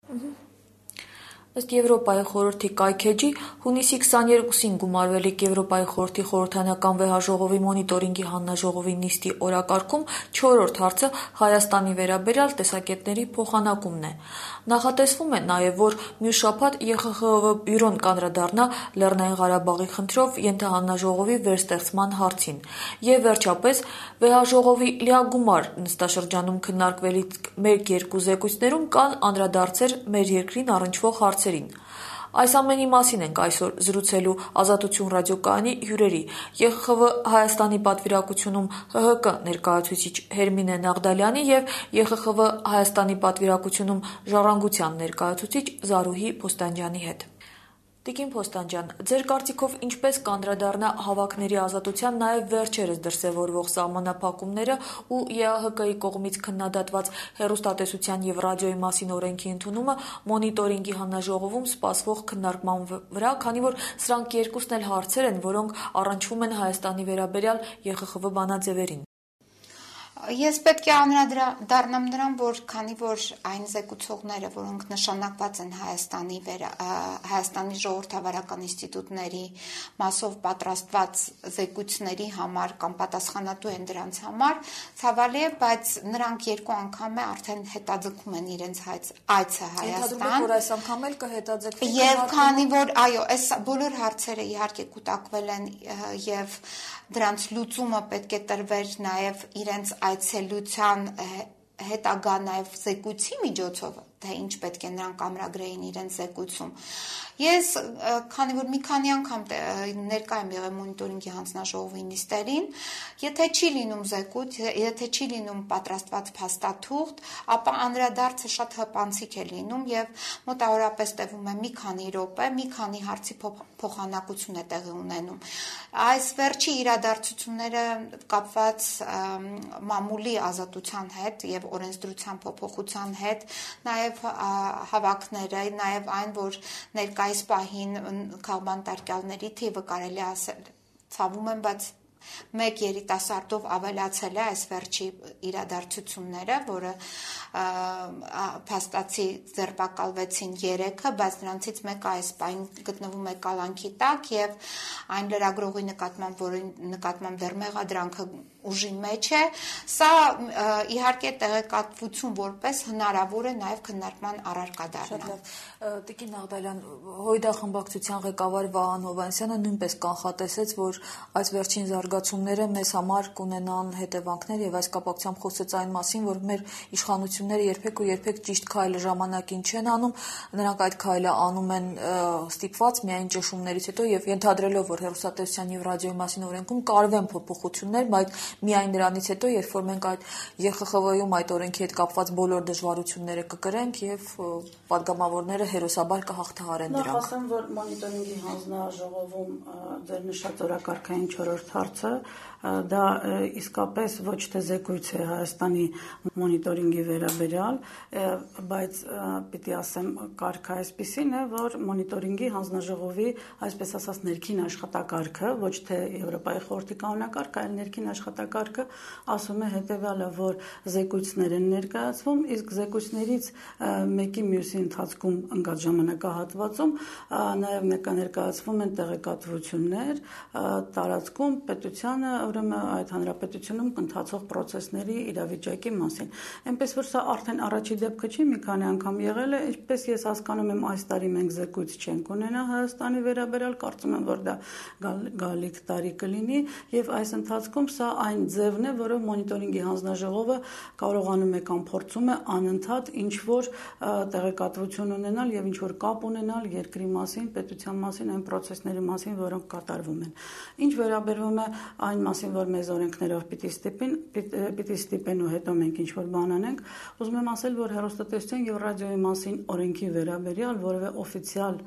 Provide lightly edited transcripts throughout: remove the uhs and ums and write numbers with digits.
Ըստ Եվրոպայի խորհրդի կայքէջի, հունիսի 22-ին գումարվելիք Եվրոպայի խորհրդի խորհրդարանական վեհաժողովի մոնիտորինգի հանձնաժողովի նիստի օրակարգում 4-րդ հարցը Հայաստանի վերաբերյալ տեսակետների փոխանակումն է։ Նախատեսվում է նաև, որ մյուս շաբաթ ԵԽԽՎ բյուրոն կանդրադառնա Լեռնային Ղարաբաղի խնդրով ենթահանձնաժողովի վերստեղծման հարցին։ Եվ վերջապես, վեհաժողովի լիագումար նստաշրջանում քննարկվելիք մեկ երկու զեկույցներում կան անդրադարձեր մեր երկրին առնչվող հարցերին։ Այս ամենի մասին ենք այսօր զրուցելու Ազատություն ռադիոկայանի հյուրերի՝ ԵԽԽՎ Հայաստանի պատվիրակությունում ՀՀԿ ներկայացուցիչ Հերմինե Նաղդալյանի և ԵԽԽՎ Հայաստանի պատվիրակությունում Ժառանգության ներկայացուցիչ Զարուհի Փոստանջյանի հետ։ Տիկին Փոստանջյան, ձեր կարծիքով ինչպես կանդրադառնա հավաքների ազատության նաև վերջերս դրսևորվող սահմանափակումները ու ԵԱՀԿ-ի կողմից քննադատված հեռուստատեսության և ռադիոյի մասին օրենքի ընդունումը մոնիտորինգի հանձնաժողովում սպասվող քննարկման վրա, քանի որ սրանք երկուսն էլ հարցեր են, որոնք առնչվում են Հայաստանի վերաբերյալ ԵԽԽՎ բանաձևերին։ Ես պետք է անդրադառնամ նրան, որ քանի որ այն զեկուցողները, որոնք նշանակված են Հայաստանի ժողովրդավարական ինստիտուտների մասով պատրաստված զեկույցների համար կամ պատասխանատու են դրանց համար, ցավալի է, բայց նրանք երկու անգամ է արդեն հետաձգում են իրենց այցը Հայաստան։ Որ այս անգամ էլ կհետաձգվի։ Եվ քանի որ այո, այս բոլոր հարցերը իհարկե կուտակվել են եւ դրանց լուծումը պետք է տրվեր նաև իրենց այցելության հետագա նաև զեկույցի միջոցով, թե ինչ պետք է նրանք ամրագրեին իրենց զեկույցում։ Ես, քանի որ մի քանի անգամ ներկա եմ եղել մոնիտորինգի հանձնաժողովի նիստերին, եթե չի լինում զեկույց, եթե չի լինում պատրաստված փաստաթուղթ, ապա անդրադարձը շատ հպանցիկ է լինում եւ մոտավորապես տևում է մի քանի րոպե, մի քանի հարցի փոխանակություն է տեղի ունենում։ Այս վերջի իրադարձությունները կապված մամուլի ազատության հետ եւ օրենսդրության փոփոխության հետ, նաեւ հավաքները, նաեւ այն, որ ներկայիս պահին քաղբանտարկյալների թիվը կարելի ասել, ցավում եմ, բայց մեկ երիտասարդով ավելացել է այս վերջի իրադարձությունները, որը փաստացի ձերբակալվեցին 3-ը, բայց նրանցից մեկը այս պահին գտնվում է կալանքի տակ եւ այն լրագրողի նկատմամբ դեռ մեղադրանքը ուժի մեջ է։ Սա իհարկե տեղեկատվություն որպես հնարավոր է նաև քննարկման առարկա դառնա։ Տիկին Նաղդալյան, ՀՅԴ խմբակցության ղեկավար Վահան Հովհաննիսյանը նույնպես կանխատեսեց, որ այս վերջին զարգացումները մեզ համար կունենան հետևանքներ եւ այս կապակցությամբ խոսեց այն մասին, որ մեր իշխանությունները երբեք ու երբեք ճիշտ քայլը ժամանակին չեն անում, նրանք այդ քայլը անում են ստիպված միայն ճնշումներից հետո եւ ենթադրելով, որ հեռուստատեսության եւ ռադիոյի մասին օրենքում կարվեն փոփոխություններ, բայց միայն դրանից հետո, երբ որ մենք այդ ԵԽԽՎ-ում այդ օրենքի հետ կապված բոլոր դժվարությունները կկրենք եւ պատգամավորները հերոսաբար կհաղթահարեն դրանք։ Նախ ասեմ, որ մոնիտորինգի հանձնաժողովում ձեր նշած օրակարգային 4-րդ հարցը դա իսկապես ոչ թե զեկույց է Հայաստանի մոնիտորինգի վերաբերյալ, բայց պիտի ասեմ կարգը այսպիսին է, որ մոնիտորինգի հանձնաժողովի, այսպես ասած, ներքին աշխատակարգը, ոչ թե Եվրոպայի խորհրդի կանոնակարգը, այլ ներքին աշխատակարգը ասում է հետևյալը, որ զեկույցներ են ներկայացվում, իսկ զեկույցներից մեկի մյուսի ընթացքում ընկած ժամանակահատվածում նաև ներկայացվում են տեղեկատվություններ տարածքում պետությանը, ուրեմն այդ հանրապետությունում ընթացող process-ների իրավիճակի մասին։ Այնպես որ սա արդեն առաջի դեպքը չի, մի քանի անգամ եղել է, ինչպես ես հասկանում եմ, այս տարի մենք զեկույց չենք ունենա Հայաստանի վերաբերյալ, կարծում եմ, որ դա գալիք տարի կլինի, եւ այս ընթացքում սա այն ձևն է, որով մոնիտորինգի հանձնաժողովը կարողանում է կամ փորձում է անընդհատ ինչ որ տեղեկատվություն ունենալ եւ ինչ որ կապ ունենալ երկրի մասին, պետության մասին, այն process-ների մասին, որոնք կատարվում են։ Ինչ վերաբերվում է այն մասին, որ մեզ օրենքներով պիտի ստիպեն ու հետո մենք ինչ որ բան անենք, ուզում եմ ասել, որ հեռուստատեսության եւ ռադիոյի մասին օրենքի վերաբերյալ որևէ օֆիցիալ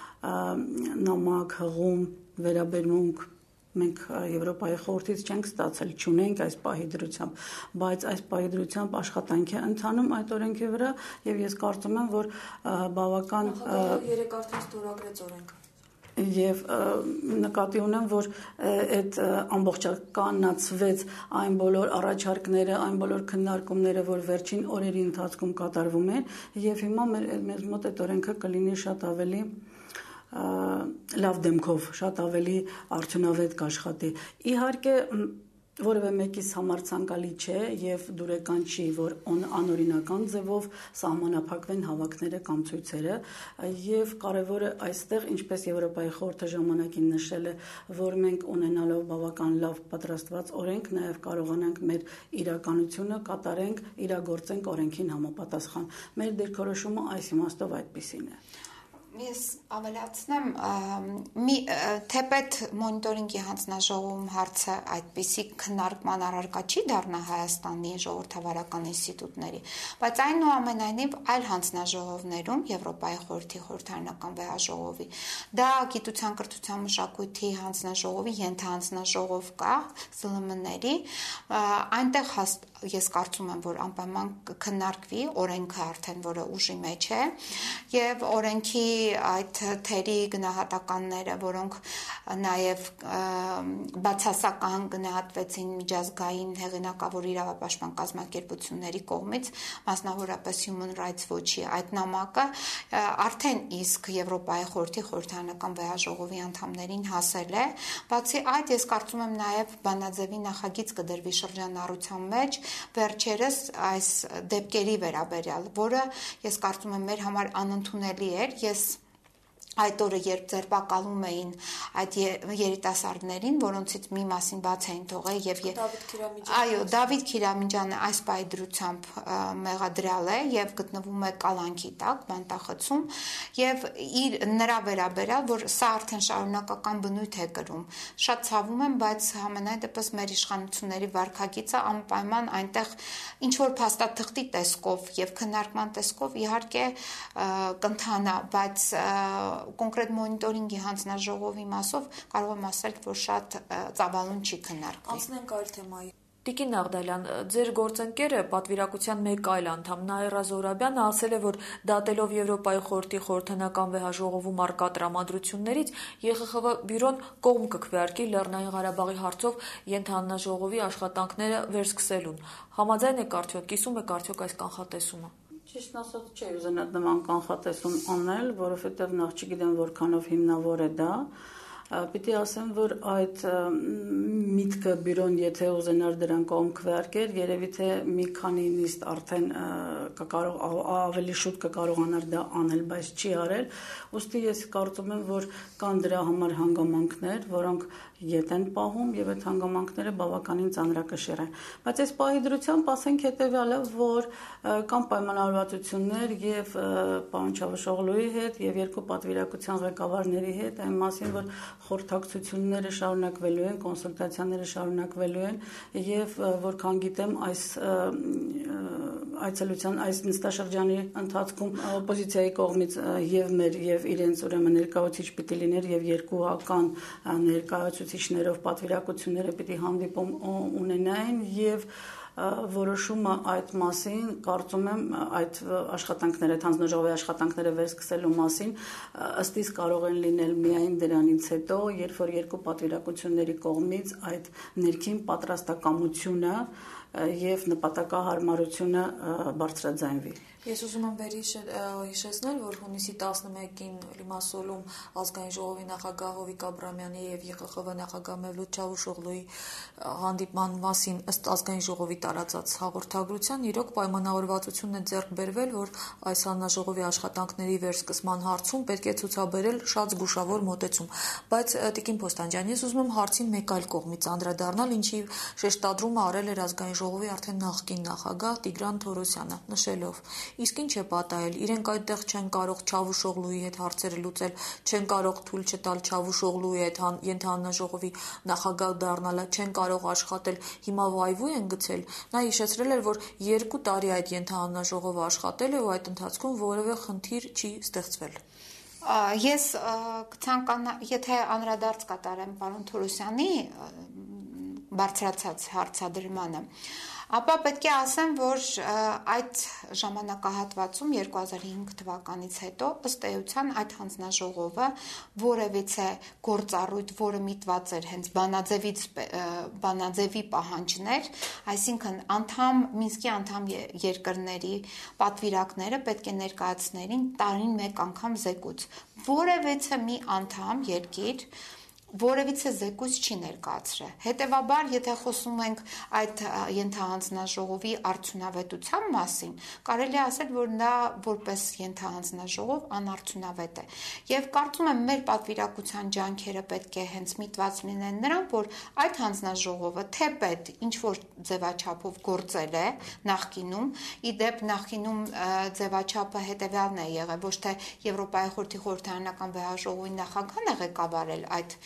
նամակ, հղում, վերաբերմունք մենք Եվրոպայի խորհրդից չենք ստացել, չունենք այս պահի դրությամբ, բայց այս պահի դրությամբ աշխատանք է ընթանում այդ օրենքի վրա եւ ես կարծում եմ, որ բավական 3 արդեն ստորագրեց օրենքը։ Եվ նկատի ունեմ, որ այդ ամբողջականացվեց այն բոլոր առաջարկները, այն բոլոր քննարկումները, որ վերջին օրերի ընթացքում կատարվում են, եւ հիմա մեր մոտ այդ օրենքը կլինի շատ ավելի լավ դեմքով, շատ ավելի արդյունավետ կաշխատի։ Իհարկե որևէ մեկից համար ցանկալի չէ եւ դուրեկան չի, որ անօրինական ձևով սահմանափակվեն հավաքները կամ ցույցերը եւ կարեւորը այստեղ, ինչպես Եվրոպայի խորհուրդը ժամանակին նշել է, որ մենք ունենալով բավական լավ պատրաստված օրենք նաեւ կարողանանք մեր իրականությունը կատարենք, իրագործենք օրենքին համապատասխան։ Մեր դիրքորոշումը այս իմաստով այդպիսին է։ Ես ավելացնեմ, թեպետ մոնիտորինգի հանձնաժողովում հարցը այդպիսի քննարկման առարկա չի դառնա Հայաստանի ժողովրդավարական ինստիտուտների, բայց այնուամենայնիվ այլ հանձնաժողովներում, Եվրոպայի խորհրդի խորհրդարանական վեհաժողովի, դա գիտության, կրթության, մշակույթի հանձնաժողովի ենթահանձնաժողով կա, ԶԼՄ-ների, այնտեղ ես կարծում եմ, որ անպայման քննարկվի օրենքը արդեն, որը ուժի մեջ է, եւ օրենքի այդ թերի գնահատականները, որոնք նաև բացասական գնահատվեցին միջազգային հեղինակավոր իրավապաշտպան կազմակերպությունների կողմից, մասնավորապես Human Rights Watch-ի այդ նամակը արդեն իսկ Եվրոպայի խորհրդի խորհրդարանական վեհաժողովի անդամներին հասել է, բացի այդ ես կարծում եմ նաև բանաձևի նախագիծ կդրվի շրջանառության մեջ վերջերս այս դեպքերի վերաբերյալ, որը ես կարծում եմ մեր համար անընդունելի էր, ես այդ օրը երբ ձերբակալում էին այդ երիտասարդներին, որոնցից մի մասին բաց էին թողել եւ Դավիթ Քիրամիջյանը այս պայդրությամբ մեղադրյալ է եւ գտնվում է կալանքի տակ, բանտախցում եւ նրա վերաբերյալ, որ սա արդեն շարունակական բնույթ է կրում։ Շատ ցավում եմ, բայց համենայն դեպս մեր իշխանությունների վարքագիծը անպայման այնտեղ ինչ որ փաստաթղթի տեսքով եւ քննարկման տեսքով իհարկե կընթանա, բայց կոնկրետ մոնիտորինգի հանձնաժողովի մասով կարող եմ ասել, որ շատ ծավալուն չի քննարկվի։ Անցնենք այլ թեմայի։ Տիկին Նաղդալյան, ձեր գործընկերը պատվիրակության մեկ այլ անդամ Նաիրա Զոհրաբյանը ասել է, որ դատելով Եվրոպայի խորհրդի խորհրդանական վեհաժողովում առկա տրամադրություններից ԵԽԽՎ բյուրոն կողմ կքվեարկի Լեռնային Ղարաբաղի հարցով ենթահանձնաժողովի աշխատանքները վերսկսելուն։ Համաձայն եք արդյոք, կիսում եք արդյոք այս կանխատեսումը։ Ճիշտն ասած չի ուզենա նման կանխատեսում անել, որովհետև նախ չգիտեմ որքանով հիմնավոր է դա, պիտի ասեմ, որ այդ միտքը բյուրոն եթե ուզենար դրան կողմ քվեարկեր, երևի թե մի քանի նիստ արդեն ավելի շուտ կկարողանար դա անել, բայց չի արել, ուստի ես կարծում եմ, որ կան դրա համար հանգամանքներ, որոնք ետ են պահում եւ այդ հանգամանքները բավականին ծանրակշիռ են, բայց այս պահի դրությամբ ասենք հետեւյալը, որ կան պայմանավորվածություններ եւ պարոն Չավուշօղլուի հետ եւ երկու պատվիրակության ղեկավարների հետ այն մասին, որ խորհրդակցությունները շարունակվելու են, կոնսուլտացիաները շարունակվելու են եւ որքան գիտեմ այս այցելության այս նստաշրջանի ընթացքում օպոզիցիայի կողմից եւ մեր եւ իրենց ուրեմն ներկայացուցիչ պիտի լիներ եւ երկուական ներկայացուցիչներով պատվիրակությունները պիտի հանդիպում ունենային եւ որոշումը այդ մասին կարծում եմ այդ աշխատանքները հանձնաժողովի աշխատանքները վերսկսելու մասին ըստ իս կարող են լինել միայն դրանից հետո, երբ որ երկու պատվիրակությունների կողմից այդ ներքին պատրաստակամությունը եւ նպատակահարմարությունը բարձրաձայնվի։ Ես ուզում եմ հիշեցնել, որ հունիսի 11-ին Լիմասոլում ազգային ժողովի նախագահ Հովիկ Աբրամյանի եւ ԵԽԽՎ նախագահ Մևլութ Չավուշօղլուի հանդիպման մասին ըստ ազգային ժողովի տարածած հաղորդագրության իրոք պայմանավորվածություն է ձեռք բերվել, որ այս հանձնաժողովի աշխատանքների վերսկսման հարցում պետք է ցուցաբերել շատ զգուշավոր մոտեցում։ Բայց Տիկին Փոստանջյան, ես ուզում եմ հարցին մեկ այլ կողմից անդրադառնալ, ինչի շեշտադրումը արել էր ազգային ժողովի արդեն նախկին նախագահ Տիգրան Թորոսյանը, նշելով. Իսկ ինչ է պատահել, իրենք այդտեղ չեն կարող Չավուշօղլուի հետ հարցերը լուծել, չեն կարող թույլ չտալ Չավուշօղլուի հետ ենթահանձնաժողովի նախագահ դառնալը, չեն կարող աշխատել, հիմա վայվու են գցել։ Նա հիշեցրել էր, որ 2 տարի այդ ենթահանձնաժողովը աշխատել է ու այդ ընթացքում որևէ խնդիր չի ստեղծվել։ Ես կցանկանա, եթե անդրադարձ կատարեմ պարոն Թորոսյանի բարձրացած հարցադրմանը, Ապա պետք է ասեմ, որ այդ ժամանակահատվածում 2005 թվականից հետո ըստ էության այդ հանձնաժողովը որևիցե գործառույթ, որը միտված էր հենց բանաձևի պահանջներ, այսինքն Մինսկի անդամ երկրների պատվիրակները պետք է ներկայացներին տարին մեկ անգամ զեկույց։ Որևիցե մի անդամ երկիր որևիցե զեկույց չի ներկայացրել։ Հետևաբար, եթե խոսում ենք այդ ենթահանձնաժողովի արդյունավետության մասին, կարելի է ասել, որ նա որպես ենթահանձնաժողով անարդյունավետ է։ Եվ կարծում եմ, մեր պատվիրակության ջանքերը պետք է հենց միտված լինեն նրան, որ այդ հանձնաժողովը թեպետ ինչ-որ ձևաչափով գործել է նախկինում, իդեպ նախկինում ձևաչափը հետևյալն է եղել, ոչ թե Եվրոպայի խորհրդի խորհրդարանական վեհաժողովի նախագահն է ղեկավարել այդ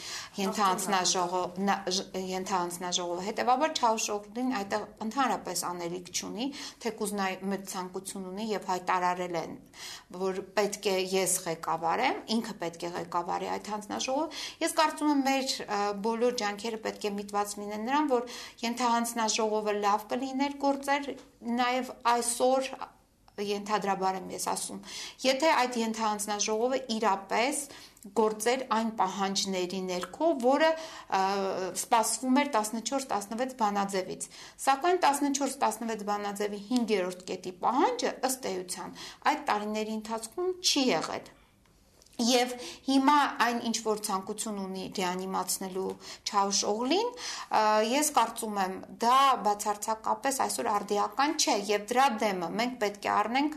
ենթահանձնաժողովը, հետևաբար Չավուշօղլին այդտեղ ընդհանրապես անելիք չունի, թեկուզ նա մեծ ցանկություն ունի եւ հայտարարել են, որ պետք է ես ղեկավարեմ, ինքը պետք է ղեկավարի այդ հանձնաժողովը։ Ես կարծում եմ, մեր բոլոր ջանքերը պետք է միտված լինեն նրան, որ ենթահանձնաժողովը լավ կլիներ գործեր, նաեւ այսօր ենթադրաբար եմ ես ասում, եթե այդ ենթահանձնաժողովը իրապես գործեր այն պահանջների ներքո, որը սպասվում էր 14-16 բանաձևից։ Սակայն 14-16 բանաձևի 5-րդ կետի պահանջը ըստ էության այդ տարիների ընթացքում չի եղել։ Եվ հիմա այն ինչ որ ցանկություն ունի ռեանիմացնելու Չավուշօղլին, ես կարծում եմ, դա բացարձակապես այսօր արդիական չէ եւ դրա դեմը մենք պետք է առնենք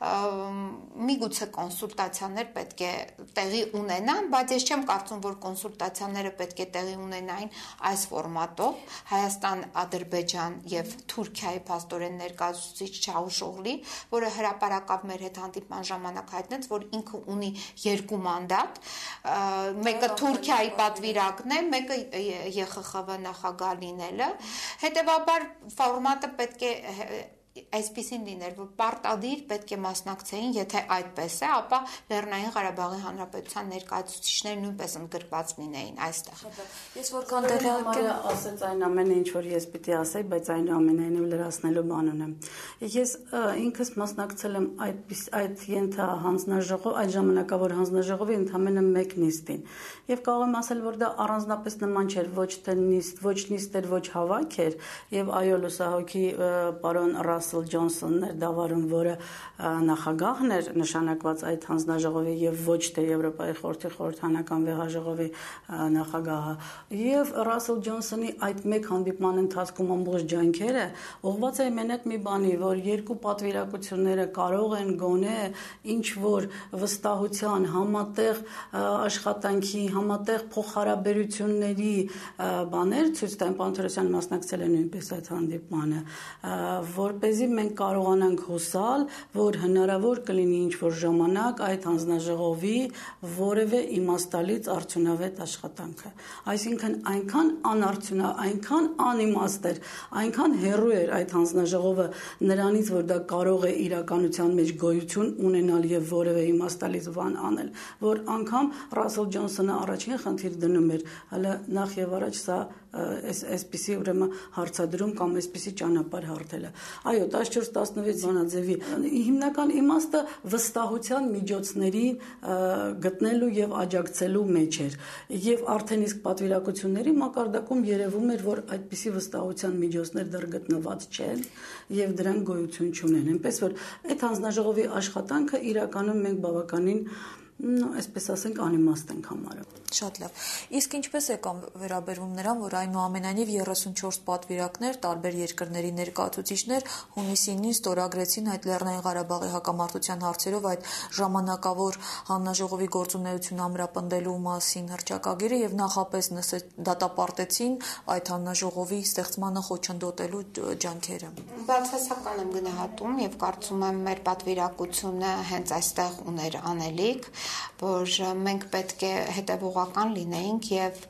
միգուցե կոնսուլտացիաներ պետք է տեղի ունենան, բայց ես չեմ կարծում, որ կոնսուլտացիաները պետք է տեղի ունենային այս ֆորմատով Հայաստան, Ադրբեջան եւ Թուրքիայի փաստորեն ներկայացուցիչ Չավուշօղլի, որը հրապարակավ մեր հետ հանդիպման ժամանակ հայտնեց, որ ինքը ունի երկու մանդատ, մեկը Թուրքիայի պատվիրակն է, մեկը ԵԽԽՎ նախագահ լինելը, հետևաբար ֆորմատը պետք է այսպիսին լիներ, որ պարտադիր պետք է մասնակցեին, եթե այդպես է, ապա Լեռնային Ղարաբաղի Հանրապետության ներկայացուցիչները նույնպես ընդգրկված լինեին այստեղ։ Ես որքան տեղյակ եմ, ասեց այն ամենը, ինչ որ ես պիտի ասեի, բայց այնուամենայնիվ լրացնելու բան ունեմ։ Ես ինքս մասնակցել եմ այդ ենթահանձնաժողով, այդ ժամանակավոր հանձնաժողովի ընդամենը մեկ նիստին։ Եվ կարող եմ ասել, որ դա առանձնապես նման չէր, ոչ նիստ էր, ոչ հավաք էր, եւ այո, լուսահոգի պարոն Ռասել Ջոնսոնն էր դավարում, որը նախագահն էր նշանակված այդ հանձնաժողովի եւ ոչ թե Եվրոպայի խորհրդի խորհրդարանական վեհաժողովի նախագահը։ Եվ Ռասել Ջոնսոնի այդ մեկ հանդիպման ընթացքում ամբողջ ջանքերը ուղղված է մենակ մի բանի, որ երկու պատվիրակությունները կարող են գոնե ինչ որ վստահության, համատեղ աշխատանքի, համատեղ փոխհարաբերությունների բաներ ցույց տան։ Պարոն Թորոսյանը մասնակցել է նույնպես այդ հանդիպմանը, որպեսզի մենք կարողանանք հուսալ, որ հնարավոր կլինի ինչ-որ ժամանակ այդ հանձնաժողովի որևէ իմաստալից արդյունավետ աշխատանքը։ Այսինքն այնքան անարդյունավետ, այնքան անիմաստ էր, այնքան հեռու էր այդ հանձնաժողովը նրանից, որ դա կարող է իրականության մեջ գոյություն ունենալ եւ որևէ իմաստալից բան անել, որ անգամ Ռասել Ջոնսոնը առաջին խնդիր դնում էր, հələ նախ եւ առաջ սա այսպիսի ուրեմն հարցադրում կամ այսպիսի ճանապարհ հարթելը։ Այո, 14-16 բանաձևի հիմնական իմաստը վստահության միջոցների գտնելու եւ աջակցելու մեջ էր։ Եվ արդեն իսկ պատվիրակությունների մակարդակում երևում էր, որ այդպիսի վստահության միջոցներ դեռ գտնված չեն եւ դրանք գոյություն չունեն։ Այնպես որ այդ հանձնաժողովի աշխատանքը իրականում մենք բավականին այսպես ասենք անիմաստ ենք համարում։ Շատ լավ։ Իսկ ինչպես է կամ վերաբերվում նրան, որ այնուամենայնիվ 34 պատվիրակներ, տարբեր երկրների ներկայացուցիչներ հունիսին ստորագրեցին այդ Լեռնային Ղարաբաղի հակամարտության հարցերով այդ ժամանակավոր հանձնաժողովի գործունեությունը ամրապնդելու մասին հռչակագիրը եւ նախապես դատապարտեցին այդ հանձնաժողովի ստեղծմանը խոչընդոտելու ջանքերը։ Բացասական եմ գնահատում եւ կարծում եմ մեր պատվիրակությունը հենց այստեղ ուներ անելիք, որ մենք պետք է հետևողական լինեինք եւ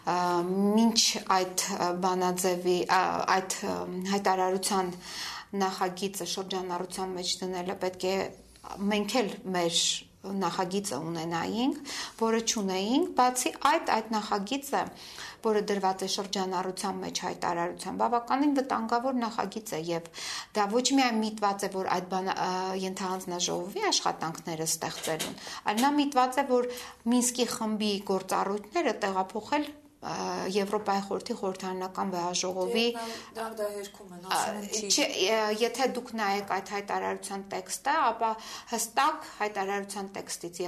մինչ այդ բանաձևի այդ հայտարարության նախագիծը շրջանառության մեջ դնելը պետք է մենք էլ մեր նախագիծը ունենայինք, որը չունեինք, բացի այդ նախագիծը որը դրված է շրջանառության մեջ հայտարարության, բավականին վտանգավոր նախագիծ է եւ դա ոչ միայն միտված է, որ այդ ենթահանձնաժողովի աշխատանքները ստեղծելուն, այլ նա միտված է, որ Մինսկի խմբի գործառույթները տեղափոխել Եվրոպայի խորհրդի խորհրդարանական վեհաժողովի դարդահերքում են ասում եթե դուք նայեք այդ հայտարարության տեքստը, ապա հստակ հայտարարության տեքստից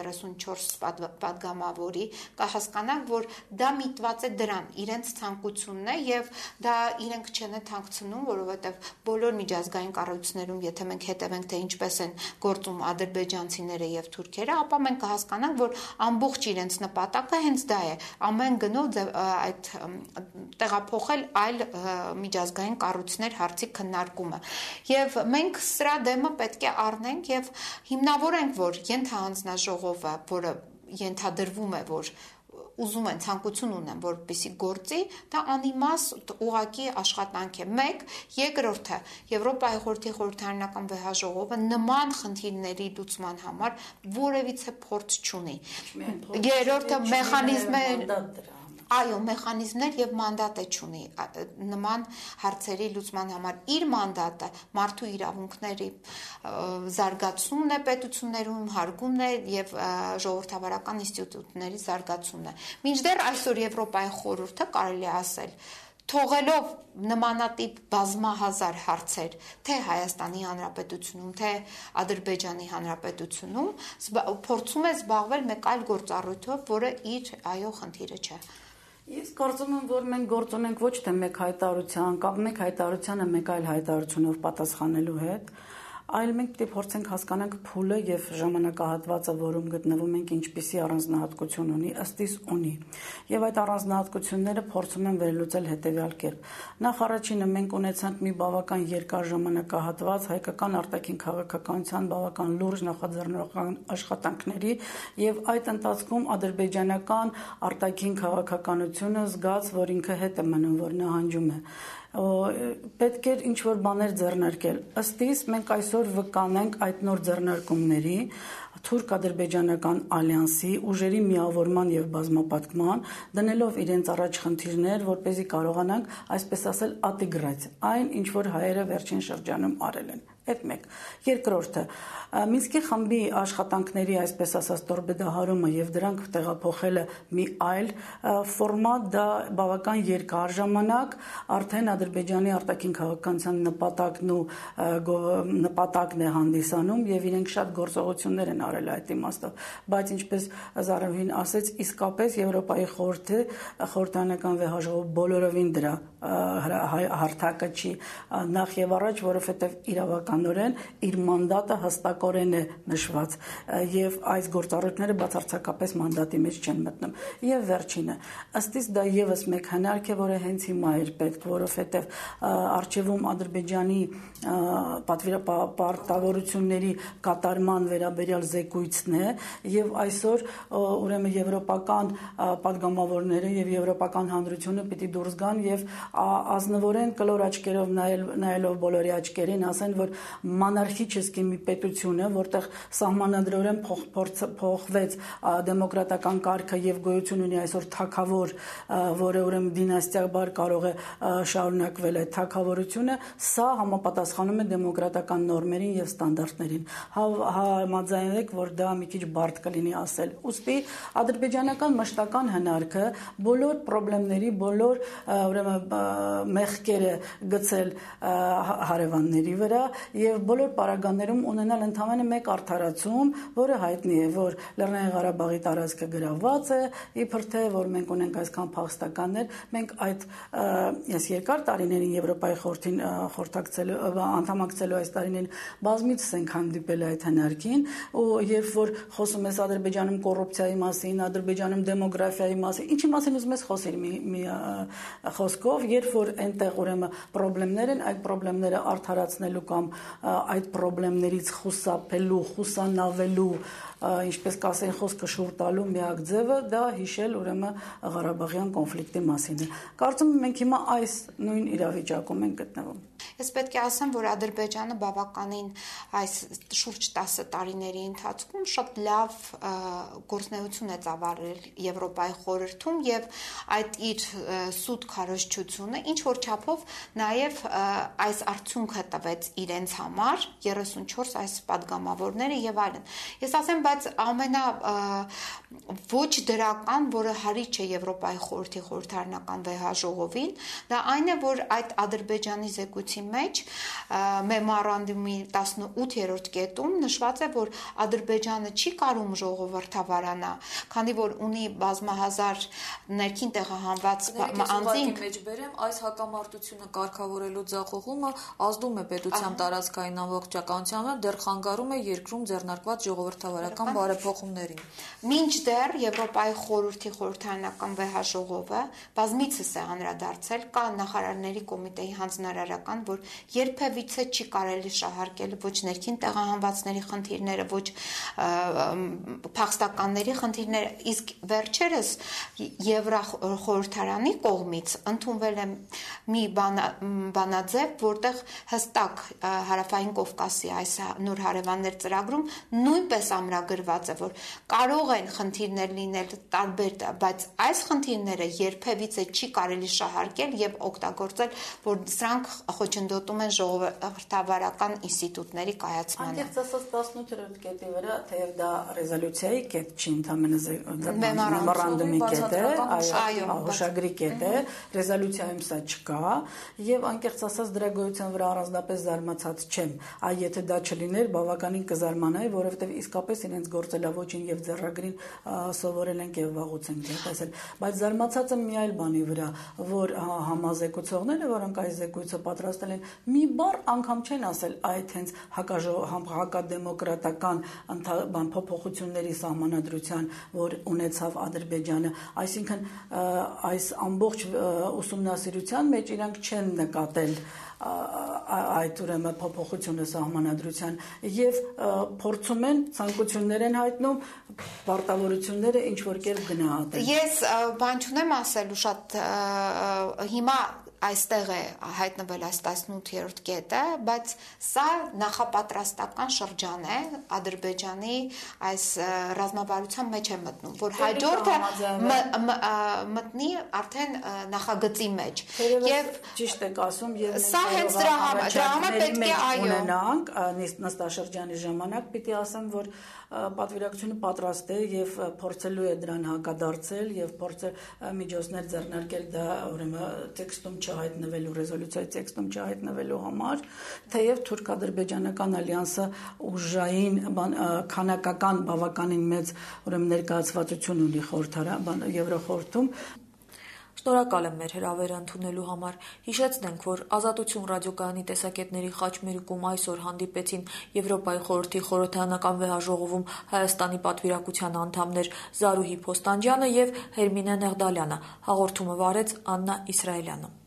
34 պատգամավորի կհասկանանք, որ դա միտված է դրան, իրենց ցանկությունն է եւ դա իրենք չեն թանկցնում, որովհետեւ բոլոր միջազգային կառույցներում, եթե մենք հետևենք թե ինչպես են գործում ադրբեջանցիները եւ թուրքերը, ապա մենք կհասկանանք, որ ամբողջ իրենց նպատակը հենց դա է, ամեն գնով այդ տեղափոխել այլ միջազգային կառույցներ հարցի քննարկումը եւ մենք սրա դեմը պետք է առնենք եւ հիմնավորենք, որ ենթահանձնաժողովը, որը ենթադրվում է, որ ուզում են ցանկություն ունեն, որպեսի գործի, դա անիմաստ ուղղակի աշխատանք է։ Մեկ, երկրորդը, Եվրոպայի խորհրդի խորհրդարանական վեհաժողովը նման խնդիրների լուծման համար որևիցե փորձ չունի։ Երրորդը մեխանիզմներ Այո, մեխանիզմներ եւ մանդատ է չունի նման հարցերի լուծման համար։ Իր մանդատը մարդու իրավունքների զարգացումն է պետություններում, հարգումն է եւ ժողովրդավարական ինստիտուտների զարգացումն է։ Մինչդեռ այսօր Եվրոպայի խորհուրդը կարելի է ասել թողելով նմանատիպ բազմահազար հարցեր, թե Հայաստանի Հանրապետությունում, թե Ադրբեջանի Հանրապետությունում, փորձում է զբաղվել մեկ այլ գործառույթով, որը իր խնդիրը չէ։ Ես կարծում եմ, որ մենք գործ ունենք ոչ թե մեկ հայտարարության կամ մեկ հայտարարությանը մեկ այլ հայտարարությունով պատասխանելու հետ, այլ մենք պետք է փորձենք հասկանանք փուլը եւ ժամանակահատվածը, որում գտնվում ենք, ինչպիսի առանձնահատկություն ունի, ըստ իս ունի։ Եվ այդ առանձնահատկությունները փորձում են վերլուծել հետեւյալ կերպ։ Նախ առաջինը մենք ունեցանք մի բավական երկար ժամանակահատված հայկական արտաքին քաղաքականության բավական լուրջ նախաձեռնական աշխատանքների եւ այդ ընթացքում ադրբեջանական արտաքին քաղաքականությունը զգաց, որ ինքը հետ է մնում, որ նահանջում է։ Պետք էր ինչ-որ բաներ ձեռնարկել։ Ըստ իս մենք այսօր վկանենք այդ նոր ձեռնարկումների թուրք-ադրբեջանական ալյանսի ուժերի միավորման եւ բազմապատկման, դնելով իրենց առաջ խնդիրներ, որպեսզի կարողանանք, այսպես ասել, ատիգրացիա, այն ինչ որ հայերը վերջին շրջանում արել են։ Այդ մեկ։ Երկրորդը, Մինսկի խմբի աշխատանքների, այսպես ասած, տորպեդահարումը եւ դրանք տեղափոխելը մի այլ ֆորմատ, դա բավական երկար ժամանակ արդեն Ադրբեջանի արտաքին քաղաքականության նպատակն է հանդիսանում եւ իրենք շատ գործողություններ են արել այդ իմաստով, բայց ինչպես Զարուհին ասեց, իսկապես Եվրոպայի խորհրդարանական վեհաժողով բոլորովին դրա հարթակը չի, նախ եւ առաջ, որովհետեւ իրավականորեն իր մանդատը հստակորեն է նշված եւ այս գործառույթները բացարձակապես մանդատի մեջ չեն մտնում։ Եվ վերջինը, ըստ իս դա եւս մեկ հնարք է, որը հենց հիմա էր պետք, որովհետեւ արխիվում Ադրբեջանի պարտավորությունների կատարման վերաբերյալ զեկույցն է եւ այսօր ուրեմն եվրոպական պատգամավորները եւ եվրոպական հանրությունը պիտի դուրս գան եւ ազնվորեն կլոր աչքերով նայելով բոլորի աչքերին ասեն, որ monarchический մի պետություն է, որտեղ սահմանադրորեն փոխվեց դեմոկրատական կարգը եւ գոյություն ունի այսօր թագավոր, որը ուրեմն դինաստիաբար կարող է շարունակվել այդ թագավորությունը, սա համապատասխանում է դեմոկրատական նորմերին եւ ստանդարտներին։ Համաձայնեք, որ դա մի քիչ բարդ կլինի ասել։ Ուստի ադրբեջանական մշտական հնարքը բոլոր խնդիրների, բոլոր ուրեմն մեղքերը գցել հարևանների վրա եւ բոլոր պարագաներում ունենալ ընդհանրապես մեկ արդարացում, որը հայտնի է, որ Լեռնային Ղարաբաղի տարածքը գրավված է, իբր թե որ մենք ունենք այսքան փախստականներ, մենք այդ ես երկար տարիներին Եվրոպայի խորհրդին խորհրդակցելու անդամակցելու այս տարիներին բազմիցս ենք հանդիպել այդ հնարքին, ու երբ որ խոսում ես Ադրբեջանում կոռուպցիայի մասին, Ադրբեջանում դեմոգրաֆիայի մասին, ինչի մասին ուզում ես խոսել մի խոսքով, երբ որ այնտեղ ուրեմն խնդիրներ են, այդ խնդիրները արդարացնելու կամ այդ խնդիրներից խուսափելու, խուսանավելու, ինչպես կասեն, խոսքը շուռ տալու միակ ձևը դա հիշել ուրեմն Ղարաբաղյան կոնֆլիկտի մասին է։ Կարծում եմ մենք հիմա այս նույն իրավիճակում ենք գտնվում։ Ես պետք է ասեմ, որ Ադրբեջանը բավականին այս շուրջ 10 տարիների ընթացքում շատ լավ գործունեություն է ծավալել Եվրոպայի խորհրդում եւ այդ իր սուտ քարոզչությունը ինչ որ չափով նաեւ այս արդյունքը տվեց իրենց համար 34 այս падգամավորները եւ այլն։ Ես ասեմ, բայց ամենա ոչ դրական, որը հարիչ է Եվրոպայի խորհրդի խորհրդարանական վեհաժողովին, դա այն է, որ այդ Ադրբեջանի զեկույցի մեջ մեմորանդումի 18-րդ կետում նշված է, որ Ադրբեջանը չի կարում ժողովրդավարանա, քանի որ ունի բազմահազար ներքին տեղահանված անձինք։ Մեջ բերեմ, այս հակամարտությունը կարգավորելու ձախողումը ազդում է պետության տարածքային ամբողջականությանը, դեռ խանգարում է երկրում ձեռնարկված ժողովրդավարական բարեփոխումներին։ Մինչդեռ Եվրոպայի խորհրդի խորհրդարանական վեհաժողովը բազմիցս է անդրադարձել, կա նախարարների կոմիտեի հանձնարարական, որ երբևիցե չի կարելի շահարկել ոչ ներքին տեղահանվածների խնդիրները, ոչ փախստականների խնդիրները, իսկ վերջերս Եվրախորհրդարանի կողմից ընդունվել է մի բանաձև, որտեղ հստակ Հարավային Կովկասի այս նոր հարևաններ ծրագրում նույնպես ամրագրված է, որ կարող են խնդիրներ լինել տարբեր, բայց այս խնդիրները երբևիցե չի կարելի շահարկել եւ օգտագործել, որ սրանք խոչընդոտում են ժողովրդավարական ինստիտուտների կայացմանը։ Անկեղծ ասած 18-րդ կետի վրա, թեև դա ռեզոլյուցիայի կետ չի, ընդհանրապես մեմորանդումի կետ է, հոշագրի կետ է, ռեզոլյուցիայում սա չկա, եւ անկեղծ ասած դրա գոյության վրա առանձնապես զարմացած չեմ։ Այ եթե դա չլիներ, բավականին կզարմանայի, որովհետեւ իսկապես իրենց գործելավոճին եւ ձեռագրին սովորել ենք եւ վաղուց ենք տեսել, բայց զարմացած եմ մի այլ բանի վրա, որ համազեկուցողները, որոնք այս զեկույցը պատրաստել են, մի բառ անգամ չեն ասել այդ հենց հակադեմոկրատական փոփոխությունների սահմանադրության, որ ունեցավ Ադրբեջանը, այսինքն այս ամբողջ ուսումնասիրության մեջ իրանք չեն նկատել այդ ուրեմն փոփոխությունը սահմանադրության եւ փորձում են ցանկություններ են հայտնում պարտավորությունները ինչ որ կերպ գնահատել։ Ես բան չունեմ ասելու շատ հիմա այստեղ է հայտնվել այս 18-րդ կետը, բայց սա նախապատրաստական շրջան է Ադրբեջանի այս ռազմավարության մեջ է մտնում, որ հաջորդը մտնի արդեն նախագծի մեջ։ Եվ ճիշտ եք ասում, եւ սա հենց դրա համար պետք է ունենանք նստաշրջանի ժամանակ պիտի ասեմ, որ պատվիրակությունը պատրաստ է եւ փորձելու է դրան հակադարձել եւ փորձել միջոցներ ձեռնարկել դա ուրեմն տեքստում չհայտնվելու ռեզոլյուցիայի տեքստում չհայտնվելու համար, թեև թուրք-ադրբեջանական ալյանսը ուժային քանակական բավականին մեծ ուրեմն ներկայացվածություն ունի Եվրոխորհրդում։ Շնորհակալ եմ մեր հրավերը ընդունելու համար։ Հիշեցնենք, որ Ազատություն ռադիոկայանի տեսակետների խաչմերուկում այսօր հանդիպեցին Եվրոպայի խորհրդի խորհրդարանական վեհաժողովում Հայաստանի պատվիրակության անդամներ Զարուհի Փոստանջյանը եւ Հերմինե Նեղդալյանը։ Հաղորդումը վարեց Աննա Իսրայելյանը։